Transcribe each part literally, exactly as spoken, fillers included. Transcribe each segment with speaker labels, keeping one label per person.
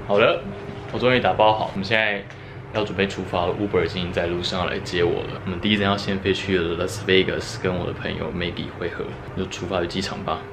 Speaker 1: 好的，我终于打包好，我们现在要准备出发了。Uber 已经在路上要来接我了。我们第一站要先飞去 Las Vegas， 跟我的朋友 Maggie 会合，就出发去机场吧。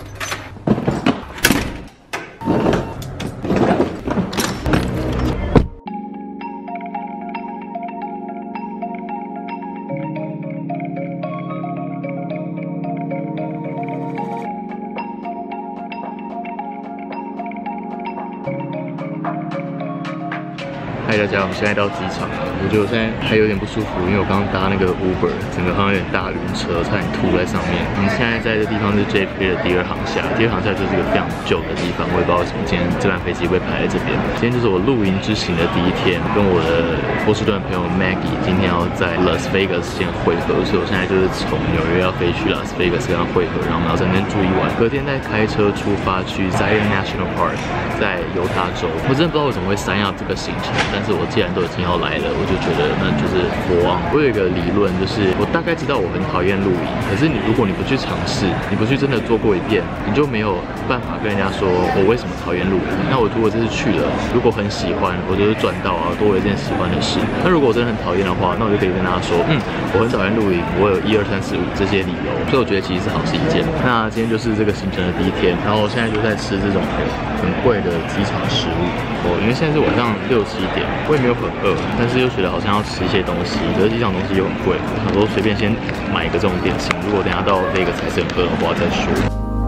Speaker 1: 嗨，大家，我们现在到机场了。我觉得我现在还有点不舒服，因为我刚刚搭那个 Uber， 整个好像有点大晕车，差点吐在上面。我们现在在这地方是 J F K 的第二航厦，第二航厦就是一个非常旧的地方，我也不知道为什么今天这班飞机会排在这边。今天就是我露营之行的第一天，跟我的波士顿朋友 Maggie 今天要在 Las Vegas 先会合，所以我现在就是从纽约要飞去 Las Vegas 跟他会合，然后我们要在那边住一晚，隔天再开车出发去 Zion National Park， 在犹他州。我真的不知道为什么会三亚这个行程。 但是我既然都已经要来了，我就觉得那就是佛望。我有一个理论，就是我大概知道我很讨厌露营，可是你如果你不去尝试，你不去真的做过一遍，你就没有办法跟人家说我为什么讨厌露营。那我如果这次去了，如果很喜欢，我就是赚到啊，多了一件喜欢的事。那如果我真的很讨厌的话，那我就可以跟大家说，嗯，我很讨厌露营，我有一二三四五这些理由。所以我觉得其实是好事一件。那今天就是这个行程的第一天，然后我现在就在吃这种很贵的机场食物。哦，因为现在是晚上六七点。 我也没有很饿，但是又觉得好像要吃一些东西，可是机场东西又很贵，我想说随便先买一个这种点心，如果等下到那个才是很饿的话再说。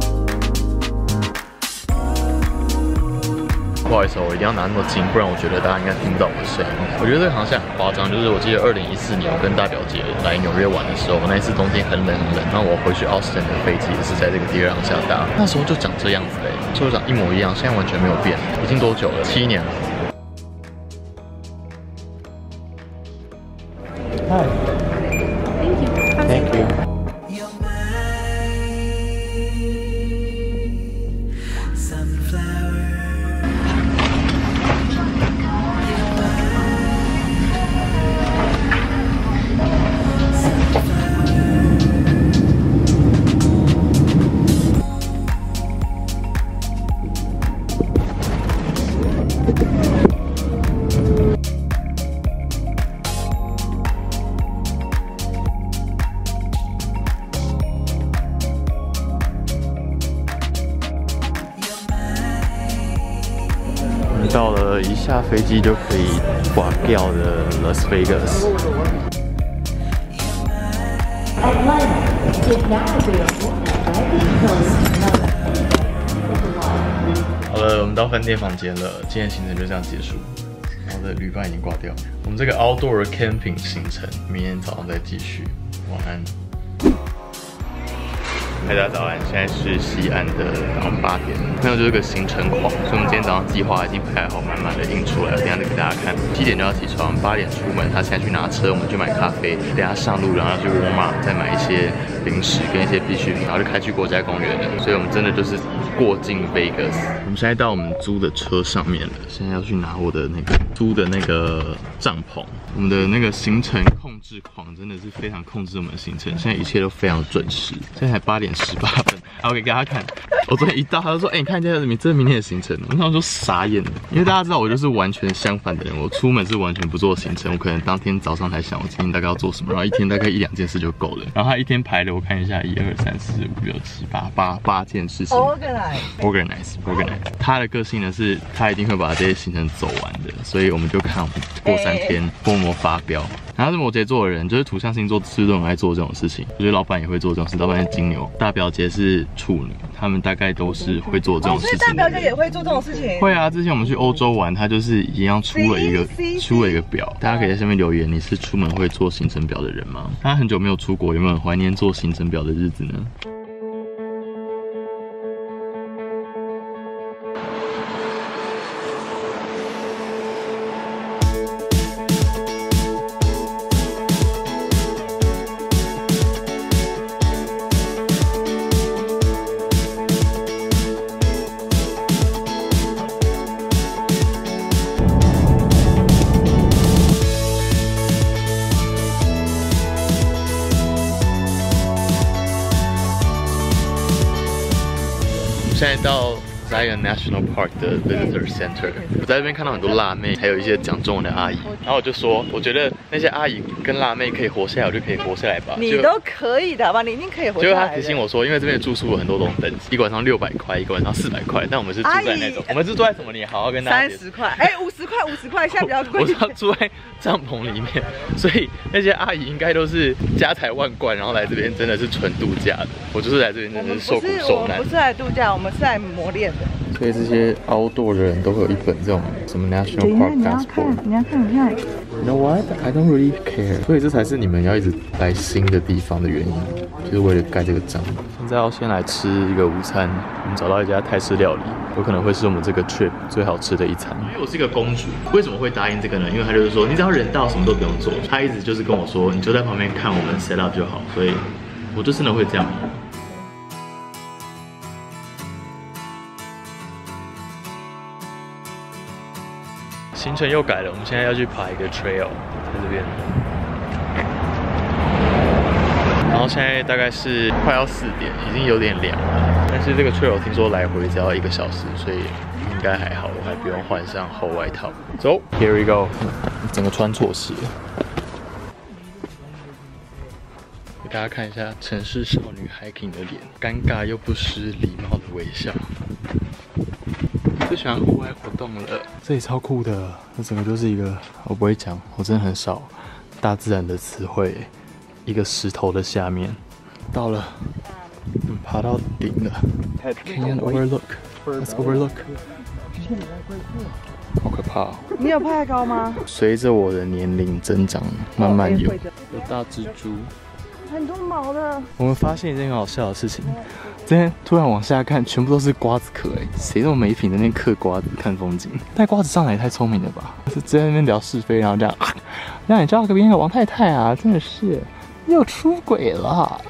Speaker 1: 不好意思，我一定要拿那么近，不然我觉得大家应该听不到我的声音。我觉得这个航厦很夸张，就是我记得二零一四年我跟大表姐来纽约玩的时候，那一次冬天很冷很冷，然后我回去奥斯汀的飞机也是在这个第二航厦搭，那时候就长这样子嘞，就长一模一样，现在完全没有变，已经多久了？七年了。 Hi. Thank you. Thank you. 到了一下飞机就可以挂掉的 Las Vegas。好了，我们到饭店房间了，今天行程就这样结束。然后的旅伴已经挂掉，我们这个 outdoor camping 行程，明天早上再继续。晚安。 大家早安，现在是西岸的早上八点。朋友就是个行程狂，所以我们今天早上计划已经排好，满满的印出来了。等一下再给大家看。七点就要起床，八点出门。他现在去拿车，我们去买咖啡。等一下上路，然后去 Walmart 再买一些零食跟一些必需品，然后就开去国家公园了。所以我们真的就是过境 Vegas。我们现在到我们租的车上面了，现在要去拿我的那个租的那个帐篷。我们的那个行程控制狂真的是非常控制我们的行程，现在一切都非常准时。现在才八点十八分，然后给大家看。我昨天一到，他就说：“哎、欸，你看一下这这是明天的行程。”我那时候傻眼了，因为大家知道我就是完全相反的人，我出门是完全不做行程，我可能当天早上才想我今天大概要做什么，然后一天大概一两件事就够了。然后他一天排的，我看一下，一二三四五六七八八八件事情。organize organize。他的个性呢是，他一定会把这些行程走完的，所以我们就看我们过三天默默发飙。然后是摩羯座的人，就是土象星座是都很爱做这种事情。我觉得老板也会做这种事，老板是金牛，大表姐是处女，他们大概都是会做这种事情。所以大表姐也会做这种事情？会啊，之前我们去欧洲玩，他就是一样出了一个出了一个表，大家可以在下面留言，你是出门会做行程表的人吗？他很久没有出国，有没有很怀念做行程表的日子呢？现在到 Zion National Park 的 Visitor Center， 我在这边看到很多辣妹，还有一些讲中文的阿姨。然后我就说，我觉得那些阿姨跟辣妹可以活下来，我就可以活下来吧。
Speaker 2: 你都可以的，好吧？你一定可以活下来。
Speaker 1: 结果他提醒我说，因为这边的住宿有很多种等级，一个晚上六百块，一个晚上四百块，但我们是住在那种，我们是住在什么？你好好跟大家
Speaker 2: 三十块，哎，五十块，五十块，现在比较贵。
Speaker 1: 我是要住在帐篷里面，所以那些阿姨应该都是家财万贯，然后来这边真的是纯度假的。我就是来这边真的是受苦受难。
Speaker 2: 我们不是来度假，我们是来磨练的。
Speaker 1: 所以这些 outdoor 的人都会有一本这种什么 National Park Passport。
Speaker 2: 你要看，你看。
Speaker 1: You know what? I don't really care。所以这才是你们要一直来新的地方的原因，就是为了盖这个章。现在要先来吃一个午餐，我们找到一家泰式料理，有可能会是我们这个 trip 最好吃的一餐。因为我是一个公主，为什么会答应这个呢？因为他就是说，你只要人到，什么都不用做。他一直就是跟我说，你就在旁边看我们 set up 就好。所以我就真的会这样。行程又改了，我们现在要去爬一个 trail， 在这边。然后现在大概是快要四点，已经有点凉了。但是这个 trail 听说来回只要一个小时，所以应该还好，我还不用换上厚外套。走 ，Here we go， 整个穿错鞋。给大家看一下城市少女 hiking 的脸，尴尬又不失礼貌的微笑。最喜欢户外活动了，这里超酷的，这整个就是一个，我不会讲，我真的很少大自然的词汇。一个石头的下面，到了，我们爬到顶了 ，Canyon Overlook，Let's Overlook， 好可怕哦！
Speaker 2: 你有怕高吗？
Speaker 1: 随着我的年龄增长，慢慢有，有大蜘蛛。
Speaker 2: 很多毛的。我
Speaker 1: 们发现一件很好笑的事情，今天突然往下看，全部都是瓜子壳哎，谁这么没品在那边嗑瓜子看风景？带瓜子上来也太聪明了吧！是在那边聊是非，然后这样，让你知道隔壁那个王太太啊，真的是又出轨了。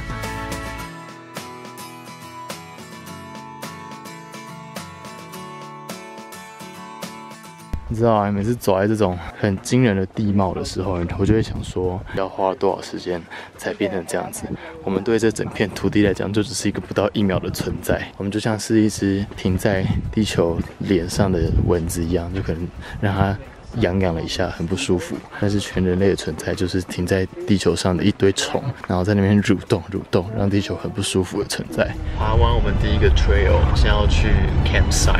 Speaker 1: 你知道啊，每次走在这种很惊人的地貌的时候，我就会想说，要花多少时间才变成这样子？我们对这整片土地来讲，就只是一个不到一秒的存在。我们就像是一只停在地球脸上的蚊子一样，就可能让它痒痒了一下，很不舒服。但是全人类的存在，就是停在地球上的一堆虫，然后在那边蠕动蠕动，让地球很不舒服的存在。爬完我们第一个 trail， 现在要去 campsite。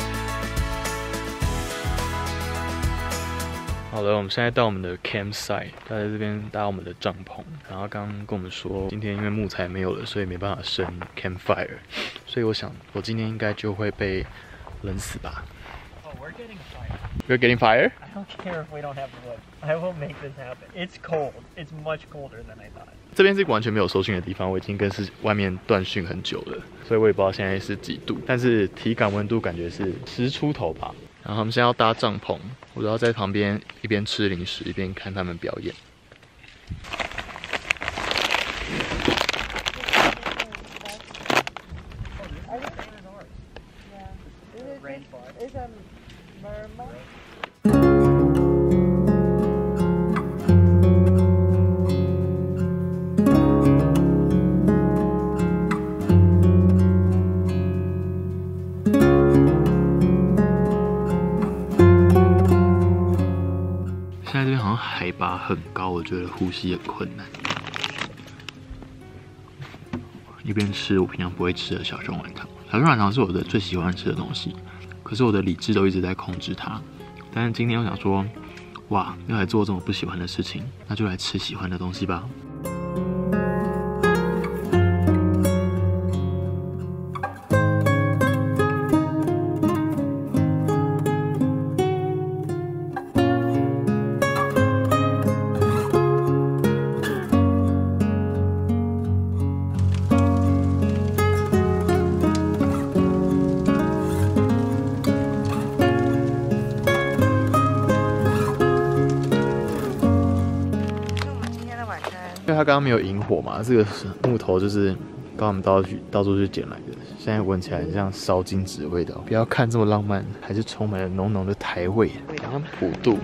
Speaker 1: 好了，我们现在到我们的 campsite， 他在这边搭我们的帐篷。然后剛剛跟我們說，今天因為木材沒有了，所以沒辦法生 campfire。所以我想，我今天應該就會被冷死吧。Oh, we're getting fire. You're getting fire?
Speaker 3: I don't care if we don't have wood. I will make this happen. It's cold. It's much colder than I thought.
Speaker 1: 這邊是完全沒有收訊的地方，我已經跟是外面斷訊很久了，所以我也不知道現在是幾度，但是體感溫度感覺是十出頭吧。然後他們現在要搭帳篷，我都要在旁邊一邊吃零食一邊看他們表演。现在这边好像海拔很高，我觉得呼吸很困难。一边吃我平常不会吃的小熊软糖，小熊软糖是我的最喜欢吃的东西，可是我的理智都一直在控制它。但是今天我想说，哇，要来做这种不喜欢的事情，那就来吃喜欢的东西吧。因为它刚刚没有引火嘛，这个木头就是刚刚我们到处去到处去捡来的，现在闻起来很像烧金纸的味道。不要看这么浪漫，还是充满了浓浓的台味，像普渡。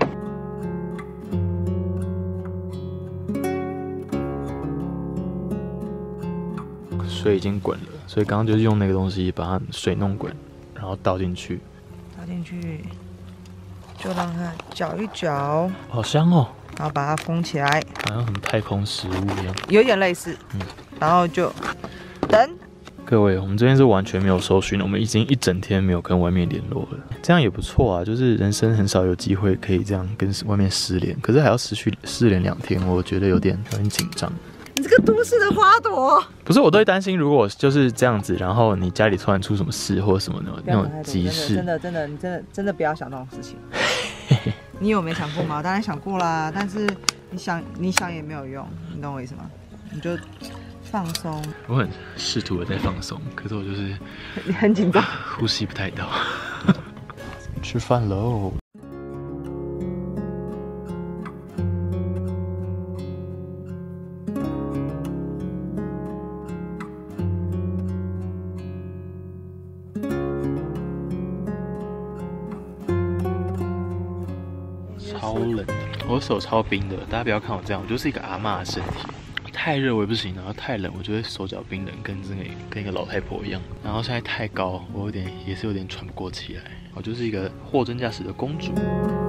Speaker 1: 水已经滚了，所以刚刚就是用那个东西把它水弄滚， 然后倒进去，
Speaker 2: 倒进去，就让它搅一搅，
Speaker 1: 好香哦。
Speaker 2: 然后把它封起来，
Speaker 1: 好像什么太空食物一样，
Speaker 2: 有点类似。嗯，然后就等。
Speaker 1: 各位，我们这边是完全没有搜寻，我们已经一整天没有跟外面联络了，这样也不错啊。就是人生很少有机会可以这样跟外面失联，可是还要失去失联两天，我觉得有点有点紧张。
Speaker 2: 你这个都市的花朵，
Speaker 1: 不是，我都会担心，如果就是这样子，然后你家里突然出什么事或者什么的那种急事，
Speaker 2: 真的真的，你真的真的不要想那种事情。你有没想过吗？当然想过啦，但是你想你想也没有用，你懂我意思吗？你就放松。
Speaker 1: 我很试图的在放松，可是我就是
Speaker 2: 你很紧张，
Speaker 1: 呼吸不太到。吃饭喽。超冷，我的手超冰的，大家不要看我这样，我就是一个阿嬷的身体。太热我也不行，然后太冷我就会手脚冰冷，跟这个跟一个老太婆一样。然后现在太高，我有点也是有点喘不过气来。我就是一个货真价实的公主。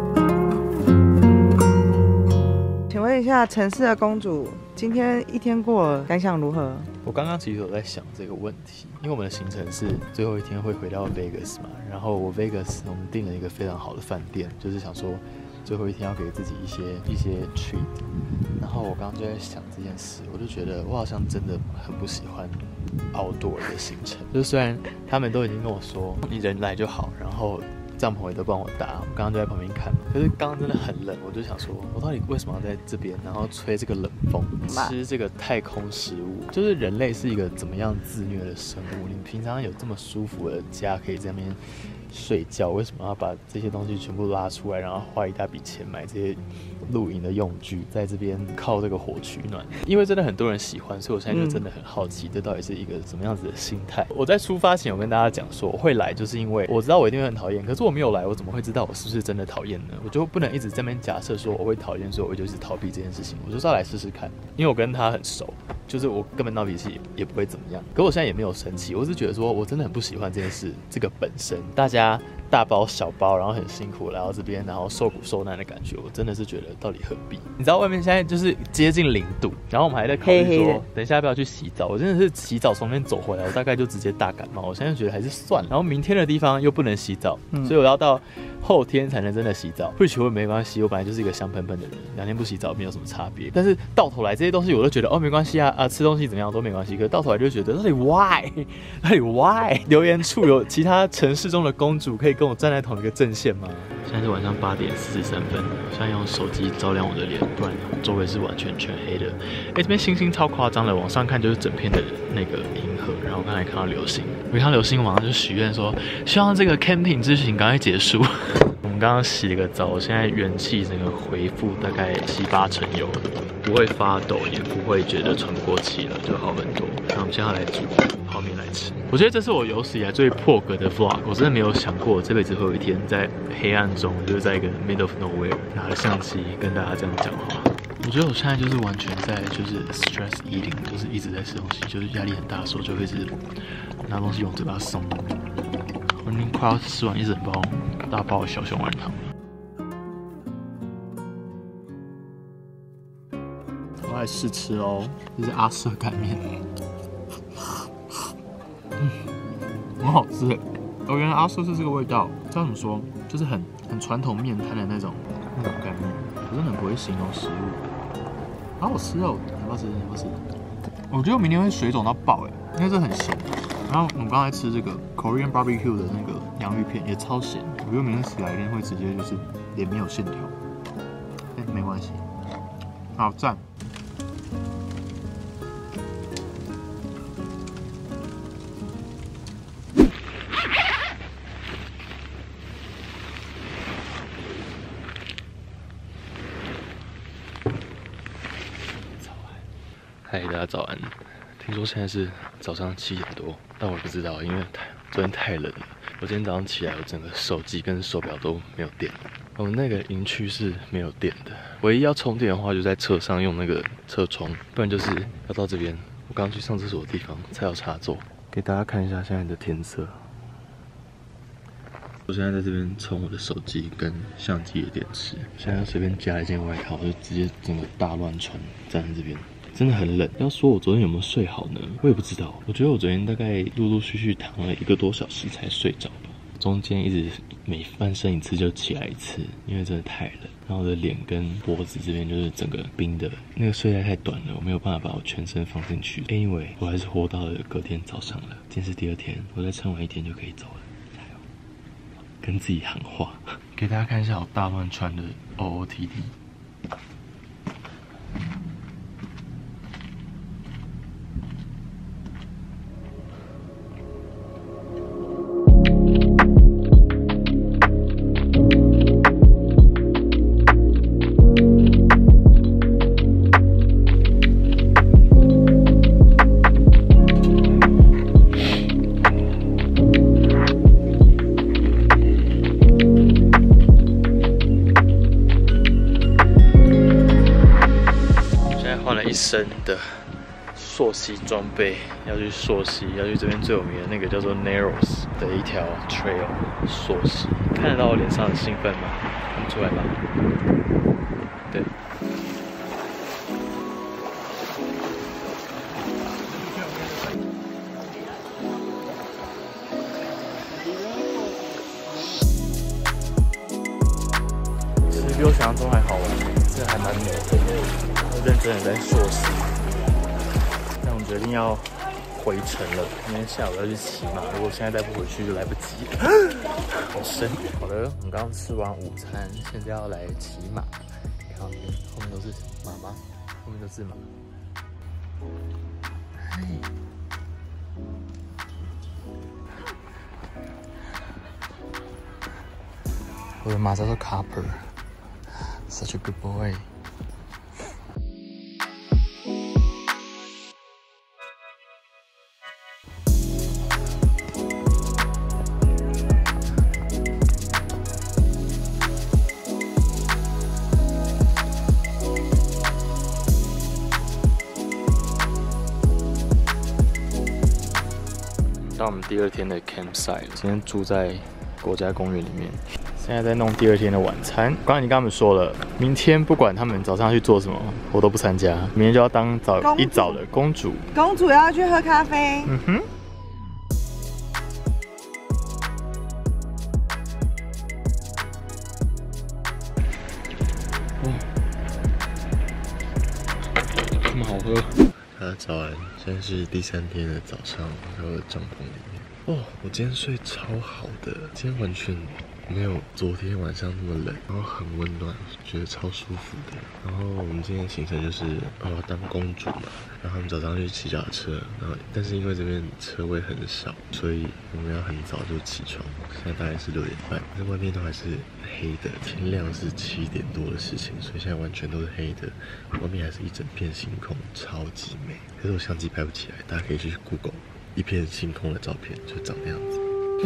Speaker 2: 请问一下，城市的公主，今天一天过了，感想如何？
Speaker 1: 我刚刚其实有在想这个问题，因为我们的行程是最后一天会回到 Vegas 嘛，然后我 Vegas 我们订了一个非常好的饭店，就是想说最后一天要给自己一些一些 treat。然后我刚刚就在想这件事，我就觉得我好像真的很不喜欢 outdoor 的行程，就虽然他们都已经跟我说你人来就好，然后帐篷也都帮我搭，我刚刚就在旁边看，可是刚刚真的很冷，我就想说，我到底为什么要在这边，然后吹这个冷风，吃这个太空食物？就是人类是一个怎么样自虐的生物？你平常有这么舒服的家可以在那边睡觉，为什么要把这些东西全部拉出来，然后花一大笔钱买这些露营的用具，在这边靠这个火取暖？因为真的很多人喜欢，所以我现在就真的很好奇，这到底是一个什么样子的心态？我在出发前，我跟大家讲说，我会来，就是因为我知道我一定会很讨厌，可是我没有来，我怎么会知道我是不是真的讨厌呢？我就不能一直在那边假设说我会讨厌，所以我就一直逃避这件事情。我就是要来试试看，因为我跟他很熟，就是我根本闹脾气也不会怎么样。可我现在也没有生气，我是觉得说我真的很不喜欢这件事，这个本身大家大包小包，然后很辛苦来到这边，然后受苦受难的感觉，我真的是觉得到底何必？你知道外面现在就是接近零度，然后我们还在考虑说，黑黑等一下要不要去洗澡？我真的是洗澡从那边走回来，我大概就直接大感冒。我现在觉得还是算了。然后明天的地方又不能洗澡，嗯、所以我要到后天才能真的洗澡。which 我也没关系，我本来就是一个香喷喷的人，两天不洗澡没有什么差别。但是到头来这些东西我都觉得哦没关系啊啊吃东西怎么样都没关系。可是到头来就觉得到底 why 到底 why 留言处有其他城市中的公主可以跟我站在同一个阵线吗？现在是晚上八点四十三分，我现在用手机照亮我的脸，不然周围是完全全黑的。哎、欸，这边星星超夸张的，往上看就是整片的那个银河。然后我刚才看到流星，我一看流星，我马上就许愿说，希望这个 camping 之行赶快结束。我们刚刚洗了个澡，我现在元气整个恢复大概七八成有了，不会发抖，也不会觉得喘不过气了，就好很多。那我们接下来煮泡面来吃。我觉得这是我有史以来最破格的 vlog， 我真的没有想过我这辈子会有一天在黑暗中，就是在一个 middle of nowhere 拿着相机跟大家这样讲话。我觉得我现在就是完全在就是 stress eating， 就是一直在吃东西，就是压力很大的时候就会一直拿东西往嘴巴送。我已经快要吃完一整包大包的小熊丸汤了。我来试吃哦，这是阿舍干面，嗯，很好吃。我原来阿舍是这个味道，叫怎么说？就是很很传统面摊的那种那种干面，我真的很不会形容食物。好好吃哦，要不要吃？要不要吃？我觉得我明天会水肿到爆哎，因为这很咸。然后我们刚才吃这个 Korean barbecue 的那个洋芋片也超咸，我觉得明天起来一定会直接就是脸没有线条。但没关系，好赞。嗨，大家早安。听说现在是早上七点多，但我不知道，因为太昨天太冷了。我今天早上起来，我整个手机跟手表都没有电。我们那个营区是没有电的，唯一要充电的话，就在车上用那个车窗，不然就是要到这边我刚刚去上厕所的地方才有插座。给大家看一下现在的天色， 我现在在这边充我的手机跟相机的电池，现在随便加一件外套，就直接整个大乱穿，站在这边。 真的很冷。要说我昨天有没有睡好呢？我也不知道。我觉得我昨天大概陆陆续续躺了一个多小时才睡着吧。中间一直每翻身一次就起来一次，因为真的太冷。然后我的脸跟脖子这边就是整个冰的。那个睡袋太短了，我没有办法把我全身放进去。Anyway， 我还是活到了隔天早上了。今天是第二天，我再撑完一天就可以走了。加油！跟自己喊话，给大家看一下我大乱穿的 O O T D。 一身的溯溪装备，要去溯溪，要去这边最有名的那个叫做 Narrows 的一条 trail 溯溪。看得到我脸上的兴奋吗？看不出来吧？对。其实比我想象中还好玩，这还蛮美的。 认真的在溯溪，但我决定要回程了，因为下午要去骑马，如果现在再不回去就来不及了。好深。好的，我们刚刚吃完午餐，现在要来骑马。你看，后面都是马吗？后面都是马。嗨，我的马叫做 Copper，such a good boy。 到我们第二天的 campsite 了，今天住在国家公园里面，现在在弄第二天的晚餐。刚才你跟他们说了，明天不管他们早上要去做什么，我都不参加。明天就要当早一早的公主。
Speaker 2: 公主要去喝咖啡。
Speaker 1: 嗯哼。嗯，这么好喝。 大家早安，现在是第三天的早上，在我的帐篷里面。哦，我今天睡超好的，今天完全没有昨天晚上那么冷，然后很温暖，觉得超舒服的。然后我们今天的行程就是哦当公主嘛，然后我们早上去骑脚踏车，然后但是因为这边车位很少，所以我们要很早就起床。现在大概是六点半，在外面都还是黑的，天亮是七点多的事情，所以现在完全都是黑的，外面还是一整片星空，超级美。可是我相机拍不起来，大家可以去 Google 一片星空的照片，就长那样子。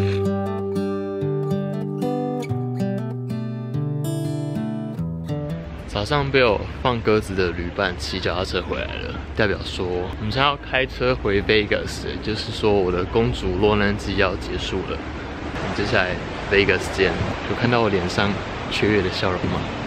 Speaker 1: 早上被我放鸽子的旅伴骑脚踏车回来了，代表说我们现在要开车回 Vegas， 也就是说我的公主落难季要结束了。我们接下来 Vegas 见，有看到我脸上雀跃的笑容吗？